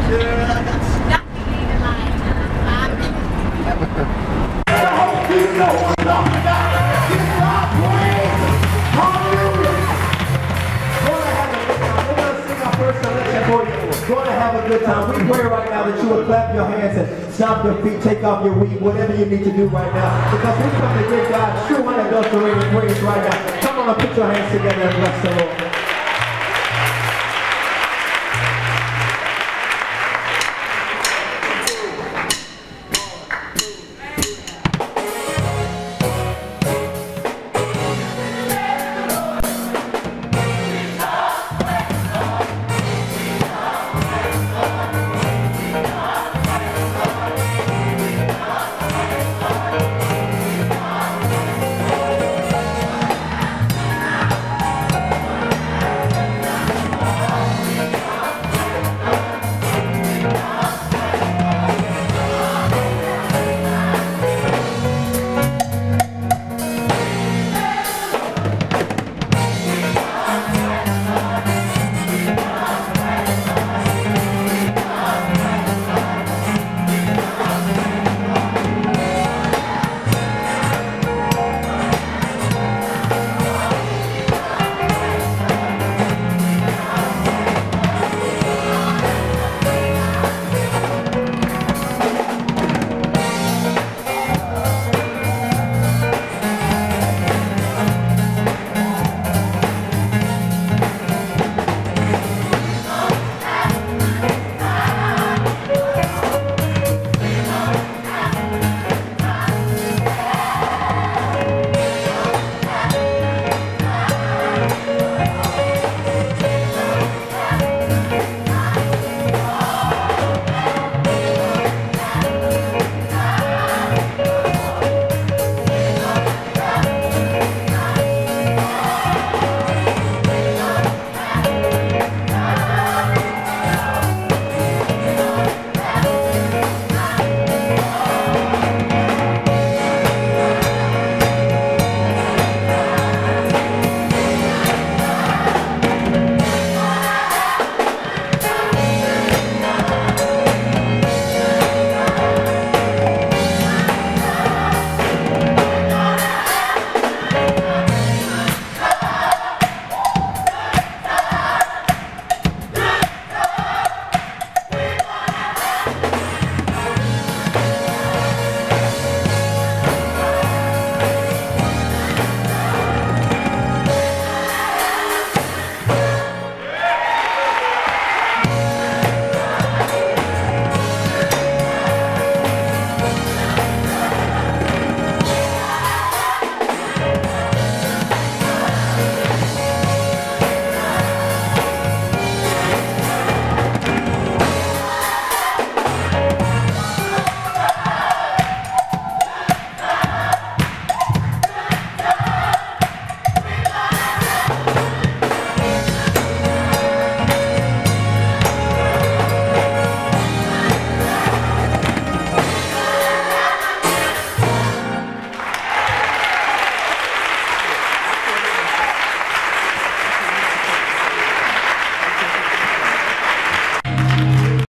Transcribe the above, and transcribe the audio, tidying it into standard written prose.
Going to have a good time. We pray right now that you will clap your hands and stomp your feet, take off your weed, whatever you need to do right now. Because we come to give God true unadulterated praise right now. Come on and put your hands together and bless the Lord.